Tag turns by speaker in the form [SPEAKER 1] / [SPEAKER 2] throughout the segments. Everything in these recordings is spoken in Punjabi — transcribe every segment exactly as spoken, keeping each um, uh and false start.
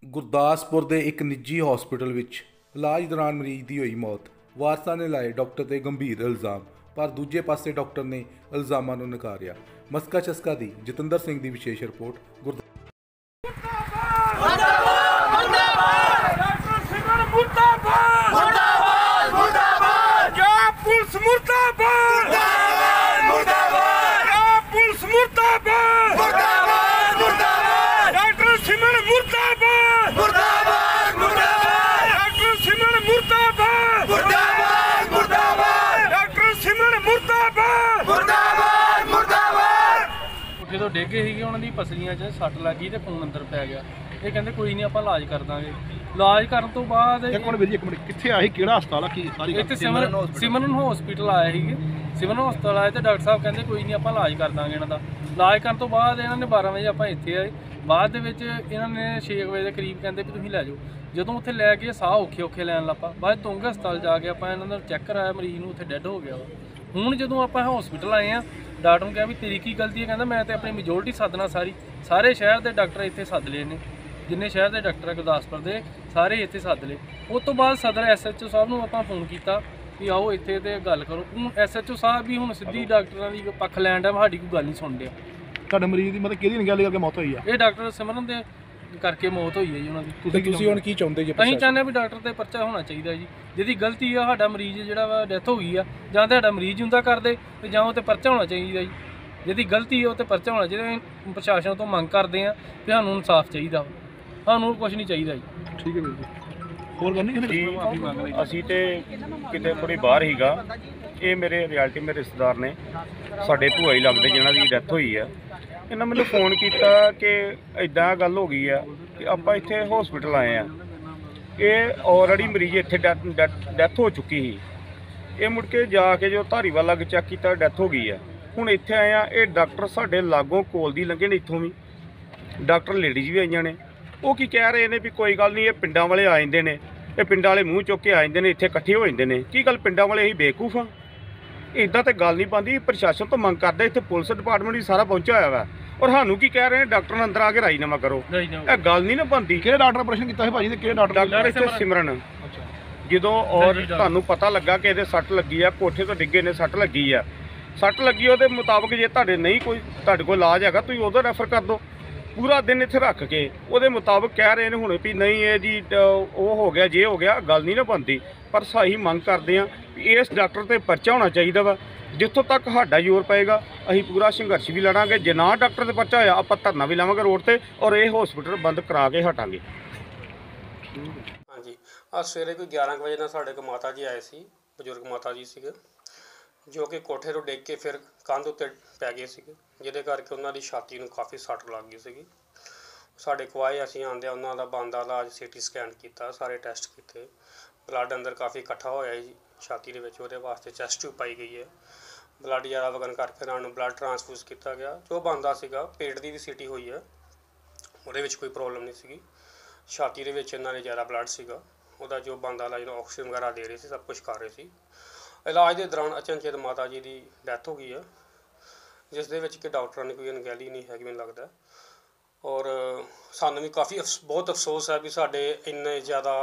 [SPEAKER 1] ਗੁਰਦਾਸਪੁਰ ਦੇ ਇੱਕ ਨਿੱਜੀ ਹਸਪਤਾਲ ਵਿੱਚ ਇਲਾਜ ਦੌਰਾਨ ਮਰੀਜ਼ ਦੀ ਹੋਈ ਮੌਤ। ਵਾਰਸਾਂ ਨੇ ਲਾਏ ਡਾਕਟਰ ਤੇ ਗੰਭੀਰ ਇਲਜ਼ਾਮ, ਪਰ ਦੂਜੇ ਪਾਸੇ ਡਾਕਟਰ ਨੇ ਇਲਜ਼ਾਮਾਂ ਨੂੰ ਨਕਾਰਿਆ। ਮਸਕਾ ਚਸਕਾ ਦੀ ਜਤਿੰਦਰ ਸਿੰਘ ਦੀ ਵਿਸ਼ੇਸ਼ ਰਿਪੋਰਟ।
[SPEAKER 2] जो डिगे ही उन्होंने पसलियां च सट लग गई तो खून अंदर पै गया। ये कहते कोई नहीं, आप इलाज कर देंगे। इलाज करने तो बाद इतने सिमरन सिमरन हॉस्पिटल आए ही सिमरन हॉस्पिटल आए तो डॉक्टर साहब कहते कोई नहीं, आप इलाज कर देंगे। इन्हों का इलाज करने तो बाद इन्होंने बारह बजे आप इतने आए। बाद इन्होंने छे बजे के करीब कहते भी तुम लै जाओ। जो उत्थे लैके साह औखे औखे लैन लग पा। बाद तुंग हस्पताल जाके आप इन्होंने चैक कराया, मरीज में उत्थे डैड हो गया वा। हूँ जो आप हॉस्पिटल आए हैं, डॉक्टर ने कहा भी तेरी की गलती है। कहना मैं तो अपनी मेजोरिटी सदना सारी सारे शहर के डॉक्टर इतने सद ले ने, जिन्ने शहर के डॉक्टर है गुरदासपुर के सारे इतने सद ले। उस तो बाद सदर एस एच ओ साहब को आप फोन किया भी आओ इतने तो गल करो। हूँ एस एच ओ साहब भी हूँ सीधी डॉक्टर की पक्ष लैन डा, साड़ी कोई गल नहीं सुन रहा।
[SPEAKER 3] मरीज की मतलब कि गल करके मौत हुई है?
[SPEAKER 2] ये डॉक्टर सिमरन के करके मौत हुई है जी उन्होंने।
[SPEAKER 1] की चाहते जी?
[SPEAKER 2] ਅਸੀਂ ਚਾਹੁੰਦੇ ਵੀ ਡਾਕਟਰ ਤੇ ਪਰਚਾ ਹੋਣਾ ਚਾਹੀਦਾ ਜੀ। ਜਿਹਦੀ ਗਲਤੀ ਆ ਸਾਡਾ ਮਰੀਜ਼ ਜਿਹੜਾ ਵਾ ਡੈਥ ਹੋ ਗਈ ਆ, ਜਾਂ ਤਾਂ ਸਾਡਾ ਮਰੀਜ਼ ਹੁੰਦਾ ਕਰਦੇ ਤੇ ਜਾਂ ਉਹ ਤੇ ਪਰਚਾ ਹੋਣਾ ਚਾਹੀਦਾ ਜੀ। ਜਿਹਦੀ ਗਲਤੀ ਆ ਉਹ ਤੇ ਪਰਚਾ ਹੋਣਾ ਚਾਹੀਦਾ। ਪ੍ਰਸ਼ਾਸਨ ਤੋਂ ਮੰਗ ਕਰਦੇ ਆ ਕਿ ਸਾਨੂੰ ਇਨਸਾਫ ਚਾਹੀਦਾ ਵਾ, ਸਾਨੂੰ ਕੁਝ ਨਹੀਂ ਚਾਹੀਦਾ ਜੀ।
[SPEAKER 3] ਠੀਕ ਹੈ ਵੀਰ ਜੀ, ਹੋਰ ਗੱਲ ਨਹੀਂ
[SPEAKER 4] ਮਾਫੀ ਮੰਗ ਲਈ। ਅਸੀਂ ਤੇ ਕਿਤੇ ਥੋੜੀ ਬਾਹਰ ਹੀਗਾ। ਇਹ ਮੇਰੇ ਰਿਐਲਿਟੀ ਮੇਰੇ ਰਿਸ਼ਤੇਦਾਰ ਨੇ, ਸਾਡੇ ਭੂਆ ਹੀ ਲੱਗਦੇ ਜਿਨ੍ਹਾਂ ਦੀ ਡੈਥ ਹੋਈ ਆ। ਇਹਨਾਂ ਮੈਨੂੰ ਫੋਨ ਕੀਤਾ ਕਿ ਇੱਦਾਂ ਗੱਲ ਹੋ ਗਈ ਆ ਕਿ ਆਪਾਂ ਇੱਥੇ ਹਸਪੀਟਲ ਆਏ ਆ। ਇਹ ਆਲਰੇਡੀ ਮਰੀਜ਼ ਇੱਥੇ ਡੈਥ ਹੋ ਚੁੱਕੀ ਸੀ। ਇਹ ਮੁੜ ਕੇ ਜਾ ਕੇ ਜੋ ਧਾਰੀਵਾਲ ਲੱਗ ਚੈੱਕ ਕੀਤਾ, ਡੈਥ ਹੋ ਗਈ ਆ। ਹੁਣ ਇੱਥੇ ਆਏ ਆ। ਇਹ ਡਾਕਟਰ ਸਾਡੇ ਲਾਗੋਂ ਕੋਲ ਦੀ ਲੰਘੇ ਨੇ, ਇੱਥੋਂ ਵੀ ਡਾਕਟਰ ਲੇਡੀਜ਼ ਵੀ ਆਈਆਂ ਨੇ। ਉਹ ਕੀ ਕਹਿ ਰਹੇ ਨੇ ਵੀ ਕੋਈ ਗੱਲ ਨਹੀਂ, ਇਹ ਪਿੰਡਾਂ ਵਾਲੇ ਆ ਜਾਂਦੇ ਨੇ, ਇਹ ਪਿੰਡਾਂ ਵਾਲੇ ਮੂੰਹ ਚੁੱਕ ਕੇ ਆ ਜਾਂਦੇ ਨੇ, ਇੱਥੇ ਇਕੱਠੇ ਹੋ ਜਾਂਦੇ ਨੇ। ਕੀ ਗੱਲ ਪਿੰਡਾਂ ਵਾਲੇ ਅਸੀਂ ਬੇਵਕੂਫ ਆ? ਇੱਦਾਂ ਤਾਂ ਗੱਲ ਨਹੀਂ ਬਣਦੀ। ਪ੍ਰਸ਼ਾਸਨ ਤੋਂ ਮੰਗ ਕਰਦੇ, ਇੱਥੇ ਪੁਲਿਸ ਡਿਪਾਰਟਮੈਂਟ ਵੀ ਸਾਰਾ ਪਹੁੰਚਿਆ ਹੋਇਆ ਵਾ। ਔਰ ਸਾਨੂੰ ਕੀ ਕਹਿ ਰਹੇ ਨੇ, ਡਾਕਟਰ ਨੂੰ ਅੰਦਰ ਆ ਕੇ ਰਾਜੀਨਾਮਾ ਕਰੋ। ਇਹ ਗੱਲ ਨਹੀਂ ਨਾ ਬਣਦੀ।
[SPEAKER 3] ਕਿਹੜੇ ਡਾਕਟਰ ਆਪਰੇਸ਼ਨ ਕੀਤਾ ਸੀ ਭਾਜੀ ਤੇ ਕਿਹੜੇ ਡਾਕਟਰ?
[SPEAKER 4] ਡਾਕਟਰ ਇੱਥੇ ਸਿਮਰਨ। ਜਦੋਂ ਔਰ ਤੁਹਾਨੂੰ ਪਤਾ ਲੱਗਾ ਕਿ ਇਹਦੇ ਸੱਟ ਲੱਗੀ ਆ, ਕੋਠੇ ਤੋਂ ਡਿੱਗੇ ਨੇ, ਸੱਟ ਲੱਗੀ ਆ, ਸੱਟ ਲੱਗੀ ਉਹਦੇ ਮੁਤਾਬਕ ਜੇ ਤੁਹਾਡੇ ਨਹੀਂ ਕੋਈ ਤੁਹਾਡੇ ਕੋਲ ਇਲਾਜ ਹੈਗਾ, ਤੁਸੀਂ ਉਦੋਂ ਰੈਫਰ ਕਰ ਦਿਓ। ਪੂਰਾ ਦਿਨ ਇੱਥੇ ਰੱਖ ਕੇ ਉਹਦੇ ਮੁਤਾਬਕ ਕਹਿ ਰਹੇ ਨੇ ਹੁਣ ਵੀ ਨਹੀਂ ਇਹ ਜੀ ਉਹ ਹੋ ਗਿਆ, ਜੇ ਹੋ ਗਿਆ। ਗੱਲ ਨਹੀਂ ਨਾ ਬਣਦੀ। ਪਰ ਸਹੀ ਮੰਗ ਕਰਦੇ ਆ ਵੀ ਇਸ ਡਾਕਟਰ ਤੇ ਪਰਚਾ ਹੋਣਾ ਚਾਹੀਦਾ ਵਾ। ਜਿੱਥੋਂ ਤੱਕ ਸਾਡਾ ਜ਼ੋਰ ਪਏਗਾ ਅਸੀਂ ਪੂਰਾ ਸੰਘਰਸ਼ ਵੀ ਲੜਾਂਗੇ। ਜੇ ਨਾ ਡਾਕਟਰ ਤੇ ਪਰਚਾ ਹੋਇਆ, ਆਪਾਂ ਧਰਨਾ ਵੀ ਲਾਵਾਂਗੇ ਰੋਡ ਤੇ, ਔਰ ਇਹ ਹਸਪੀਟਲ ਬੰਦ ਕਰਾ ਕੇ ਹਟਾਂਗੇ।
[SPEAKER 5] ਹਾਂਜੀ, ਅੱਜ ਸਵੇਰੇ ਕੋਈ ਗਿਆਰਾਂ ਕੁ ਵਜੇ ਨਾਲ ਸਾਡੇ ਕੋਲ ਮਾਤਾ ਜੀ ਆਏ ਸੀ, ਬਜ਼ੁਰਗ ਮਾਤਾ ਜੀ ਸੀਗੇ, ਜੋ ਕਿ ਕੋਠੇ ਤੋਂ ਡਿੱਗ ਕੇ ਫਿਰ ਕੰਧ ਉੱਤੇ ਪੈ ਗਏ ਸੀਗੇ, ਜਿਹਦੇ ਕਰਕੇ ਉਹਨਾਂ ਦੀ ਛਾਤੀ ਨੂੰ ਕਾਫੀ ਸੱਟ ਲੱਗ ਗਈ ਸੀਗੀ। ਸਾਡੇ ਕੋਲ ਆਏ, ਅਸੀਂ ਆਉਂਦੇ ਉਹਨਾਂ ਦਾ ਬਣਦਾ ਇਲਾਜ, ਸੀ ਟੀ ਸਕੈਨ ਕੀਤਾ, ਸਾਰੇ ਟੈਸਟ ਕੀਤੇ। ਬਲੱਡ ਅੰਦਰ ਕਾਫੀ ਇਕੱਠਾ ਹੋਇਆ ਜੀ ਛਾਤੀ ਦੇ ਵਿੱਚ, ਉਹਦੇ ਵਾਸਤੇ ਚੈਸਟ ਟਿਊਬ ਪਾਈ ਗਈ ਹੈ। ਬਲੱਡ ਜ਼ਿਆਦਾ ਵਗਣ ਕਰਕੇ ਉਹਨਾਂ ਨੂੰ ਬਲੱਡ ਟਰਾਂਸਫਿਊਜ਼ ਕੀਤਾ ਗਿਆ। ਜੋ ਬਣਦਾ ਸੀਗਾ, ਪੇਟ ਦੀ ਵੀ ਸੀਟੀ ਹੋਈ ਹੈ, ਉਹਦੇ ਵਿੱਚ ਕੋਈ ਪ੍ਰੋਬਲਮ ਨਹੀਂ ਸੀਗੀ। ਛਾਤੀ ਦੇ ਵਿੱਚ ਇਹਨਾਂ ਨੇ ਜ਼ਿਆਦਾ ਬਲੱਡ ਸੀਗਾ, ਉਹਦਾ ਜੋ ਬਣਦਾ ਇਲਾਜ ਨੂੰ ਆਕਸੀਜਨ ਵਗੈਰਾ ਦੇ ਰਹੇ ਸੀ, ਸਭ ਕੁਛ ਕਰ ਰਹੇ ਸੀ। ਇਲਾਜ ਦੇ ਦੌਰਾਨ ਅਚਨਚੇਤ ਮਾਤਾ ਜੀ ਦੀ ਡੈਥ ਹੋ ਗਈ ਹੈ, ਜਿਸ ਦੇ ਵਿੱਚ ਕਿ ਡਾਕਟਰਾਂ ਨੇ ਕੋਈ ਅਣਗਹਿਲੀ ਨਹੀਂ ਹੈਗੀ ਮੈਨੂੰ ਲੱਗਦਾ। ਔਰ ਸਾਨੂੰ ਵੀ ਕਾਫੀ ਅਫਸ ਬਹੁਤ ਅਫਸੋਸ ਹੈ ਵੀ ਸਾਡੇ ਇੰਨੇ ਜ਼ਿਆਦਾ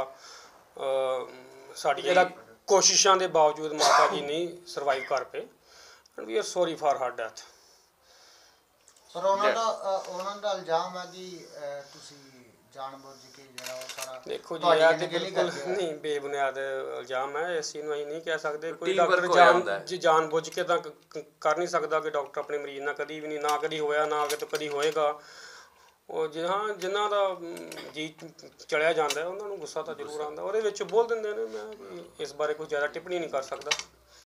[SPEAKER 5] ਸਾਡੀ ਜਿਹੜਾ ਕੋਸ਼ਿਸ਼ਾਂ ਦੇ ਬਾਵਜੂਦ ਮਾਤਾ ਜੀ ਨਹੀਂ ਸਰਵਾਈਵ ਕਰ ਪਏ। And we are sorry for her death.
[SPEAKER 6] Sir ਉਹਨਾਂ ਦਾ ਉਹਨਾਂ ਦਾ ਇਲਜ਼ਾਮ ਹੈ ਕਿ ਤੁਸੀਂ ਜਾਣਬੁੱਝ ਕੇ ਜਿਹੜਾ ਉਹ ਸਾਰਾ
[SPEAKER 5] ਦੇਖੋ ਜੀ, ਇਹ ਤੇ ਬਿਲਕੁਲ ਨਹੀਂ ਬੇਬੁਨਿਆਦ ਇਲਜ਼ਾਮ ਹੈ। ਇਸ ਚੀਜ਼ ਨੂੰ ਅਸੀਂ ਨਹੀਂ ਕਹਿ ਸਕਦੇ। ਕੋਈ ਡਾਕਟਰ ਜਾਣ ਜੀ ਜਾਣ ਬੁੱਝ ਕੇ ਤਾਂ ਕਰ ਨਹੀਂ ਸਕਦਾ ਕਿ ਡਾਕਟਰ ਆਪਣੇ ਮਰੀਜ਼ ਨਾਲ ਕਦੀ ਵੀ ਨਹੀਂ, ਨਾ ਕਦੀ ਹੋਇਆ, ਨਾ ਅੱਗੇ ਤੋਂ ਕਦੀ ਹੋਏਗਾ। ਉਹ ਜਿ ਹਾਂ ਜਿਨ੍ਹਾਂ ਦਾ ਜੀ ਚਲਿਆ ਜਾਂਦਾ ਉਹਨਾਂ ਨੂੰ ਗੁੱਸਾ ਤਾਂ ਜ਼ਰੂਰ ਆਉਂਦਾ, ਉਹਦੇ ਵਿੱਚ ਬੋਲ ਦਿੰਦੇ ਨੇ। ਮੈਂ ਇਸ ਬਾਰੇ ਕੋਈ ਜ਼ਿਆਦਾ ਟਿੱਪਣੀ ਨਹੀਂ ਕਰ ਸਕਦਾ।